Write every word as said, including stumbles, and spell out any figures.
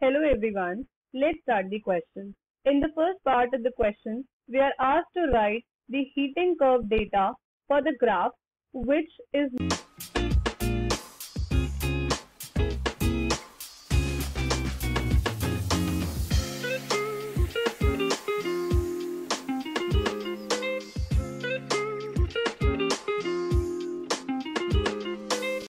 Hello everyone, let's start the question. In the first part of the question, we are asked to write the heating curve data for the graph which is